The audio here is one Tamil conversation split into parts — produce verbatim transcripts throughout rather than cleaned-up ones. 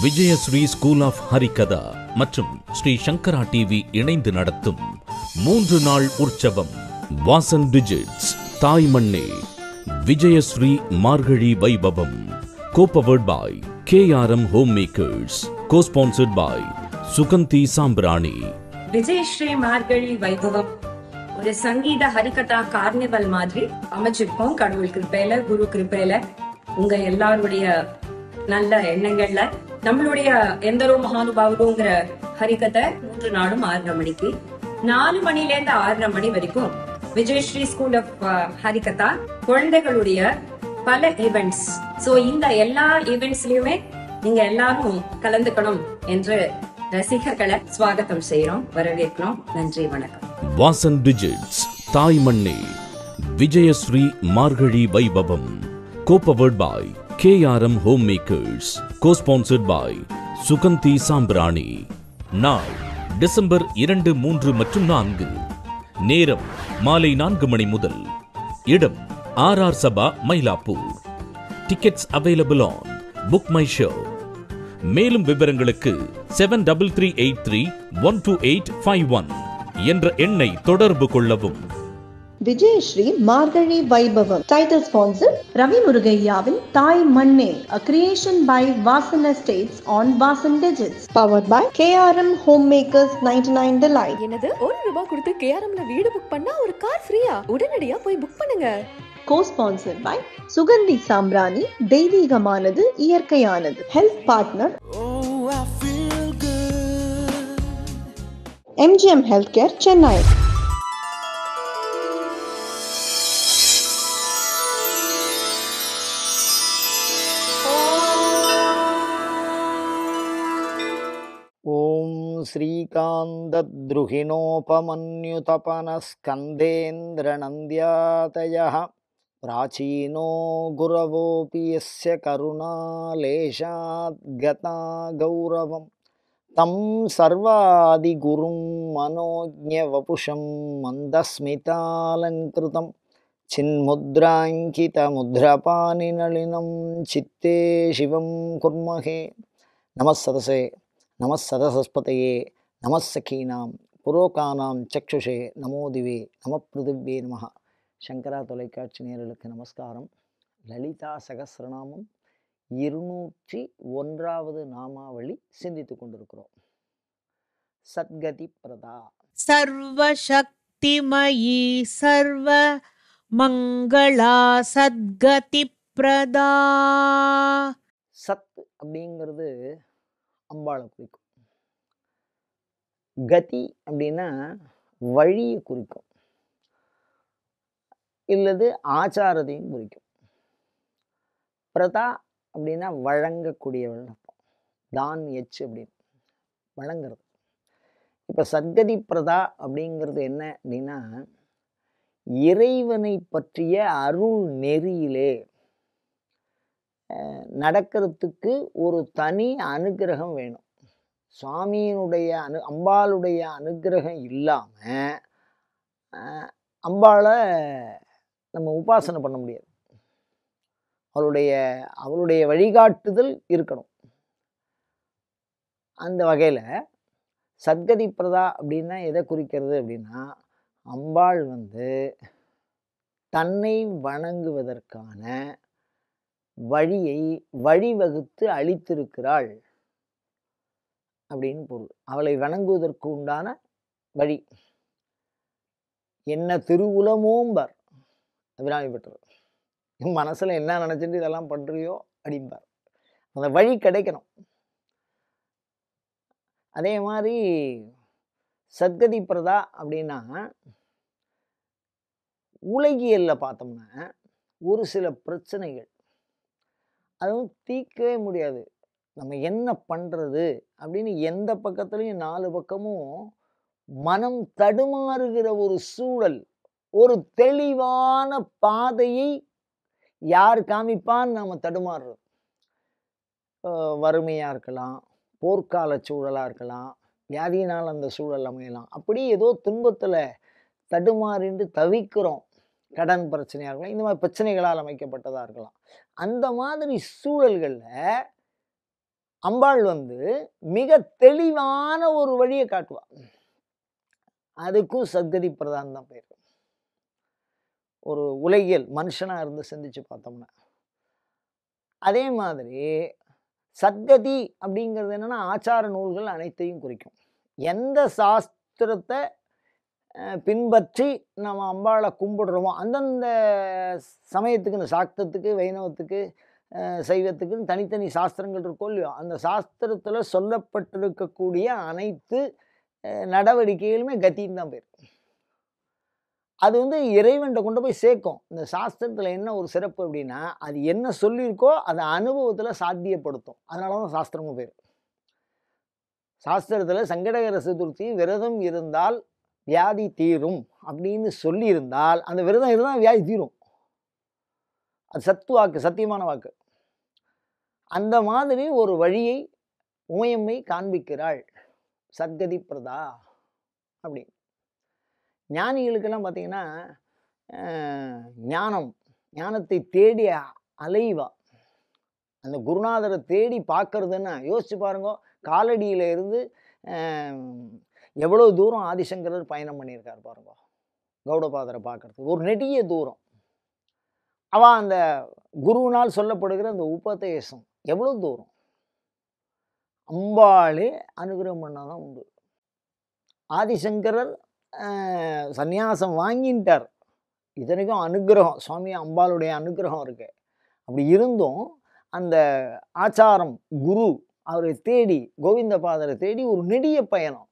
விஜயஸ்ரீ ஸ்கூல் ஆஃப் ஹரிகதா மற்றும் ஸ்ரீ சங்கரா டிவி இணைந்து நடத்தும் மூன்று நாள் உற்சவம் வாசன் டிஜிட்ஸ் தாய் மண்ணே விஜயஸ்ரீ மார்கழி வைபவம் co-powered by K R M Homemakers, co-sponsored by Suganthi சாம்பிராணி. விஜயஸ்ரீ மார்கழி வைபவம் ஒரு சங்கீத ஹரிகதா கார்னிவல் மாதிரி அமைச்சிருக்கோம். கடவுள் கிருப்பையில, குரு கிருப்பையில, உங்க எல்லாருடைய நல்ல எண்ணங்கள்ல நம்மளுடைய எந்தரோ மகானுபாவரோங்கிற ஹரிகதை மூன்று நாளும் ஆறரை மணிக்கு நாலு மணில இருந்து ஆறரை மணி வரைக்கும் விஜயஸ்ரீ ஸ்கூல் ஆஃப் ஹரிகதா குழந்தைகளுடைய பல ஈவெண்ட்ஸ். சோ இந்த எல்லா ஈவெண்ட்ஸ்லயுமே நீங்க எல்லாரும் கலந்துக்கணும் என்று ரசிகர்களை ஸ்வாகத்தம் செய்யறோம், வரவேற்கிறோம். நன்றி, வணக்கம். வாசன் டிஜிட்ஸ் தாய் மண்ணே விஜயஸ்ரீ மார்கழி வைபவம் co-powered by K R M Homemakers, co-sponsored by Suganthi சாம்பிராணி. நாள் டிசம்பர் இரண்டு, மூன்று மற்றும் நான்கு. நேரம் மாலை நான்கு மணி முதல். இடம் R R Sabha, Mylapore. Tickets available on book my show. மேலும் விவரங்களுக்கு seven double three eight three one two eight five one என்ற எண்ணை தொடர்பு கொள்ளவும். விஜயஸ்ரீ மார்கழி வைபவம். டைட்டில் ஸ்பான்சர் ரவி முருகையாவின் தாய் மண்ணே, a creation by Vasan Estates on Vasan Digits, powered by K R M Homemakers ninety-nine Delight. என்னது ஒரு ரூபாய் கொடுத்து K R M ல வீடு புக் பண்ணா ஒரு கார் ஃப்ரீயா? உடனடியா போய் புக் பண்ணுங்க. Co-sponsored by சுகந்தி சாம்பிராணி, தெய்வீகமானது இயற்கையானது. Health partner M G M Healthcare, Chennai. Om ஸ்ரீகாந்தத்ருஹிணோபமன்யுதபனஸ்கந்தேந்திரநந்த்யாதயः பிராச்சீனோ குரவோபி யஸ்ய கருணாலேஷாத் கதா கௌரவம் தம் சர்வாதிகுரும் மனோஜ்ஞவபுஷம் மந்தஸ்மிதாலங்கிருதம் சின்முத்ராங்கிதமுத்ரபாணிநளினம் சித்தே சிவம் குர்மஹே. நமஸ்ஸதசே நமஸ்ஸதசஸ்பதயே நமஸ்ஸகீனாம் புரோகானாம் சக்ஷுஷே நமோதிவே நமப்பிருதிவ்யே நமஹ. சங்கரா தொலைக்காட்சி நேயர்களுக்கு நமஸ்காரம். லலிதா சகஸ்ரநாமம் இருநூற்றி ஒன்றாவது நாமாவளி சிந்தித்துக் கொண்டிருக்கிறோம். சத்கதிப்ரதா. சர்வசக்திமயி சர்வ மங்களா சத்கதிப்ரதா. சத் அப்படிங்கிறது அம்பாளை குறிக்கும். கதி அப்படின்னா வழியை குறிக்கும், இல்லது ஆச்சாரத்தையும் குறிக்கும். பிரதா அப்படின்னா வழங்கக்கூடியவள் அர்த்தம். தான் எச்சு அப்படின்னு வழங்குறது. இப்போ சத்கதி பிரதா அப்படிங்கிறது என்ன அப்படின்னா, இறைவனை பற்றிய அருள் நெறியிலே நடக்கிறதுக்கு ஒரு தனி அனுகிரகம் வேணும். சுவாமியினுடைய அனு அம்பாளுடைய அனுகிரகம் இல்லாமல் அம்பாளை நம்ம உபாசனை பண்ண முடியாது. அவளுடைய அவளுடைய வழிகாட்டுதல் இருக்கணும். அந்த வகையில் சத்கதி பிரதா அப்படின்னா எதை குறிக்கிறது அப்படின்னா, அம்பாள் வந்து தன்னை வணங்குவதற்கான வழியை வழிவகுத்து அளித்திருக்கிறாள் அப்படின்னு பொருள். அவளை வணங்குவதற்கு உண்டான வழி என்ன திருவுலமோம்பார் அபிராமி பெற்றார். என் மனசில் என்ன நினச்சிட்டு இதெல்லாம் பண்ணுறியோ அப்படிம்பார். அந்த வழி கிடைக்கணும். அதே மாதிரி சத்கதி பிரதா அப்படின்னா உலகியலில் பார்த்தோம்னா ஒரு சில பிரச்சனைகள் அதுவும் தீர்க்கவே முடியாது. நம்ம என்ன பண்ணுறது அப்படின்னு எந்த பக்கத்துலையும் நாலு பக்கமும் மனம் தடுமாறுகிற ஒரு சூழல், ஒரு தெளிவான பாதையை யார் காமிப்பான்னு நாம் தடுமாறுறது. வறுமையாக இருக்கலாம், போர்க்கால சூழலாக இருக்கலாம், வியாதியினால் அந்த சூழல் அமையலாம். அப்படி ஏதோ துன்பத்தில் தடுமாறிண்டு தவிக்கிறோம். கடன் பிரச்சனையாக இருக்கலாம், இந்த மாதிரி பிரச்சனைகளால் அமைக்கப்பட்டதாக இருக்கலாம். அந்த மாதிரி சூழல்களில் அம்பாள் வந்து மிக தெளிவான ஒரு வழியை காட்டுவாள். அதுக்கும் சத்கதி பிரதான் தான் பேர். ஒரு உலகியல் மனுஷனாக இருந்து சிந்திச்சு பார்த்தோம்னா அதே மாதிரி சத்கதி அப்படிங்கிறது என்னென்னா ஆச்சார நூல்கள் அனைத்தையும் குறிக்கும். எந்த சாஸ்திரத்தை பின்பற்றி நம்ம அம்பாளை கும்பிடுறோமோ அந்தந்த சமயத்துக்குன்னு சாக்தத்துக்கு வைணவத்துக்கு சைவத்துக்குன்னு தனித்தனி சாஸ்திரங்கள் இருக்கோ இல்லையோ அந்த சாஸ்திரத்தில் சொல்லப்பட்டிருக்கக்கூடிய அனைத்து நடவடிக்கைகளுமே கத்தின்னு தான் பேர். அது வந்து இறைவன்கிட்ட கொண்டு போய் சேர்க்கும். இந்த சாஸ்திரத்தில் என்ன ஒரு சிறப்பு அப்படின்னா அது என்ன சொல்லியிருக்கோ அதை அனுபவத்தில் சாத்தியப்படுத்தும். அதனால தான் சாஸ்திரமும் பேர். சாஸ்திரத்தில் சங்கடகர சதுர்த்தி விரதம் இருந்தால் வியாதி தீரும் அப்படின்னு சொல்லியிருந்தால் அந்த விரதம் இருந்தால் வியாதி தீரும். அது சத்து வாக்கு, சத்தியமான வாக்கு. அந்த மாதிரி ஒரு வழியை உமையம்மை காண்பிக்கிறாள் சத்கதி பிரதா அப்படின்னு. ஞானிகளுக்கெல்லாம் பார்த்தீங்கன்னா ஞானம் ஞானத்தை தேடி அலைவா. அந்த குருநாதரை தேடி பார்க்கறதுன்னா யோசிச்சு பாருங்க. காலடியில் இருந்து எவ்வளோ தூரம் ஆதிசங்கரர் பயணம் பண்ணியிருக்கார் பாருங்க. கௌடபாதரை பார்க்கறதுக்கு ஒரு நெடிய தூரம். அவன் அந்த குருவினால் சொல்லப்படுகிற அந்த உபதேசம் எவ்வளோ தூரம். அம்பாளே அனுகிரகம் பண்ணாதான் உண்டு. ஆதிசங்கரர் சந்நியாசம் வாங்கிட்டார். இதனைக்கும் அனுகிரகம், சுவாமி அம்பாளுடைய அனுகிரகம் இருக்கு. அப்படி இருந்தும் அந்த ஆச்சாரம் குரு அவரை தேடி கோவிந்த பாதரை தேடி ஒரு நெடிய பயணம்.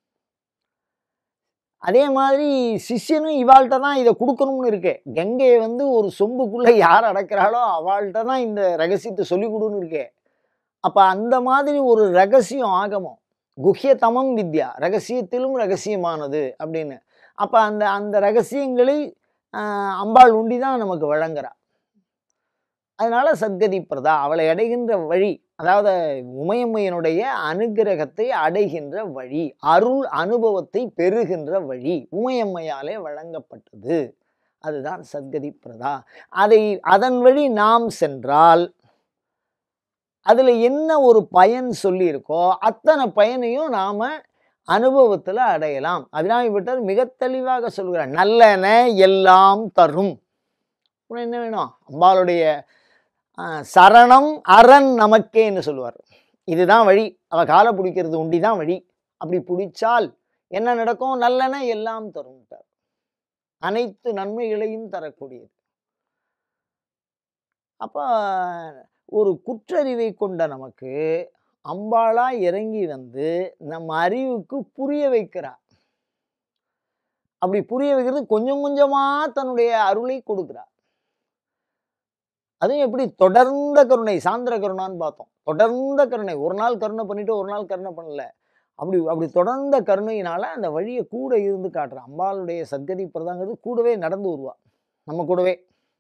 அதே மாதிரி சிஷ்யனும் இவாள்கிட்ட தான் இதை கொடுக்கணும்னு இருக்கு. கங்கையை வந்து ஒரு சொம்புக்குள்ளே யார் அடக்கிறாளோ அவள்கிட்ட தான் இந்த ரகசியத்தை சொல்லி கொடுன்னு இருக்கு. அப்போ அந்த மாதிரி ஒரு ரகசியம் ஆகமம், குஹ்யதமம் வித்யா, ரகசியத்திலும் ரகசியமானது அப்படின்னு. அப்போ அந்த அந்த ரகசியங்களை அம்பாள் உண்டி தான் நமக்கு வழங்குறா. அதனால சத்கதி பிரதா அவளை அடைகின்ற வழி, அதாவது உமையம்மையினுடைய அனுகிரகத்தை அடைகின்ற வழி, அருள் அனுபவத்தை பெறுகின்ற வழி உமையம்மையாலே வழங்கப்பட்டது. அதுதான் சத்கதி பிரதா. அதை அதன் வழி நாம் சென்றால் அதில் என்ன ஒரு பயன் சொல்லியிருக்கோ அத்தனை பயனையும் நாம் அனுபவத்தில் அடையலாம். அபிராமி பட்டர் மிக தெளிவாக சொல்கிறார், நல்லன எல்லாம் தரும். என்ன வேணும்? அம்பாளுடைய சரணம் அரண் நமக்கேன்னு சொல்லுவார். இதுதான் வழி. அவள் காலை பிடிக்கிறது உண்டி தான் வழி. அப்படி பிடிச்சால் என்ன நடக்கும்? நல்லன எல்லாம் தரும், அனைத்து நன்மைகளையும் தரக்கூடியது. அப்போ ஒரு குற்றறிவை கொண்ட நமக்கு அம்பாளா இறங்கி வந்து நம்ம அறிவுக்கு புரிய வைக்கிறார். அப்படி புரிய வைக்கிறது கொஞ்சம் கொஞ்சமா தன்னுடைய அருளை கொடுக்கிறார். அதுவும் எப்படி? தொடர்ந்த கருணை, சாந்திர கருணான்னு பார்த்தோம். தொடர்ந்த கருணை, ஒரு நாள் கருணை பண்ணிட்டு ஒரு நாள் கருணை பண்ணல. அப்படி அப்படி தொடர்ந்த கருணையினால அந்த வழியை கூட இருந்து காட்டுறான். அம்பாளுடைய சத்கதி பிரதாங்கிறது கூடவே நடந்து வருவா, நம்ம கூடவே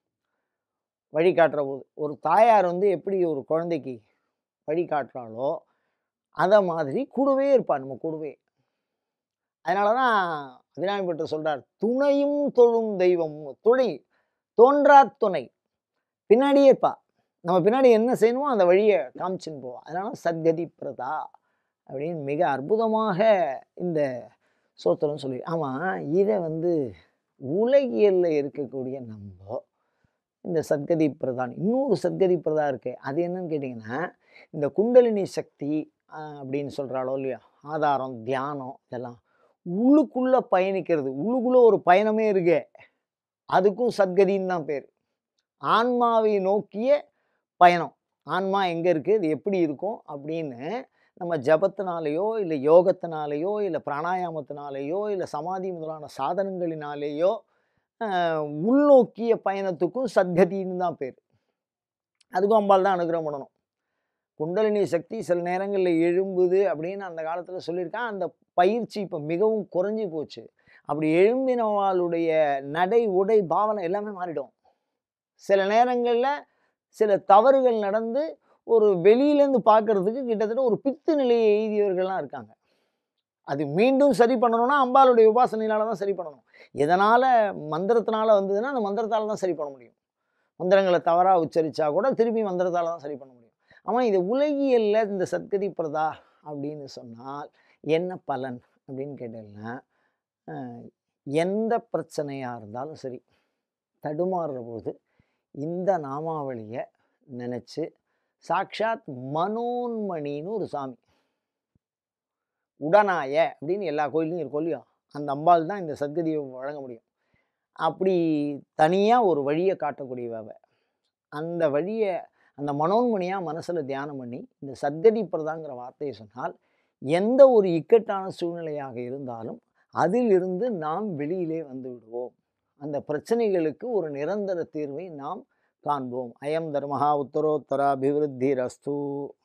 வழி காட்டுற போது. ஒரு தாயார் வந்து எப்படி ஒரு குழந்தைக்கு வழி காட்டுறாளோ அதை மாதிரி கூடவே இருப்பாள் நம்ம கூடவே. அதனால தான் அபிராமி பட்டர் சொல்றார், துணையும் தொழும் தெய்வம். துணை, தோன்றா துணை, பின்னாடியே இருப்பா. நம்ம பின்னாடி என்ன செய்யணுமோ அந்த வழியை காமிச்சுன்னு போவா. அதனால சத்கதி பிரதா அப்படின்னு மிக அற்புதமாக இந்த சோத்திரம் சொல்லி. ஆமாம், இதை வந்து உலகியலில் இருக்கக்கூடிய நம்ம இந்த சத்கதி பிரதான், இன்னொரு சத்கதி பிரதா இருக்கு. அது என்னன்னு கேட்டிங்கன்னா, இந்த குண்டலினி சக்தி அப்படின்னு சொல்கிறாளோ இல்லையா, ஆதாரம் தியானம் இதெல்லாம் உள்ளுக்குள்ளே பயணிக்கிறது. உள்ளுக்குள்ளே ஒரு பயணமே இருக்கு. அதுக்கும் சத்கதின்னு தான் பேர். ஆன்மாவை நோக்கிய பயணம். ஆன்மா எங்கே இருக்குது, இது எப்படி இருக்கும் அப்படின்னு நம்ம ஜபத்தினாலேயோ இல்லை யோகத்தினாலேயோ இல்லை பிராணாயாமத்தினாலேயோ இல்லை சமாதி முதலான சாதனங்களினாலேயோ உள்நோக்கிய பயணத்துக்கும் சத்கதின்னு தான் பேர். அதுக்கும் அம்பாள் தான் அனுகிரகம் பண்ணணும். குண்டலினி சக்தி சில நேரங்களில் எழும்புது அப்படின்னு அந்த காலத்தில் சொல்லியிருக்கான். அந்த பயிற்சி இப்போ மிகவும் குறைஞ்சி போச்சு. அப்படி எழும்பினவாளுடைய நடை உடை பாவனை எல்லாமே மாறிடும். சில நேரங்களில் சில தவறுகள் நடந்து ஒரு வெளியிலேருந்து பார்க்கறதுக்கு கிட்டத்தட்ட ஒரு பித்து நிலையை எய்தியவர்கள்லாம் இருக்காங்க. அது மீண்டும் சரி பண்ணணும்னா அம்பாளுடைய உபாசனையினால தான் சரி பண்ணணும். எதனால் மந்திரத்தினால வந்ததுன்னா அந்த மந்திரத்தால் தான் சரி பண்ண முடியும். மந்திரங்களை தவறாக உச்சரித்தா கூட திருப்பி மந்திரத்தால் தான் சரி பண்ண முடியும். ஆமாம் இது உலகியல்ல இந்த சத்கதி பிரதா அப்படின்னு சொன்னால் என்ன பலன் அப்படின்னு கேட்டீங்கன்னா, எந்த பிரச்சனையாக இருந்தாலும் சரி தடுமாறுற போது இந்த நாமாவளியை நினச்சி சாக்ஷாத் மனோன்மணின்னு ஒரு சாமி, உடனாய அப்படின்னு எல்லா கோயிலையும் இருக்கும் இல்லையோ, அந்த அம்பாள் தான் இந்த சத்கதியை வழங்க முடியும். அப்படி தனியாக ஒரு வழியை காட்டக்கூடியவ. அந்த வழியை அந்த மனோன்மணியாக மனசில் தியானம் பண்ணி இந்த சத்கதி பிரதாங்கிற வார்த்தையை சொன்னால் எந்த ஒரு இக்கட்டான சூழ்நிலையாக இருந்தாலும் அதிலிருந்து நாம் வெளியிலே வந்து விடுவோம். அந்த பிரச்சனைகளுக்கு ஒரு நிரந்தர தீர்வை நாம் காண்போம். அயம் தர்மஹா உத்தரோத்தர அபிவிருத்தி ரஸ்து.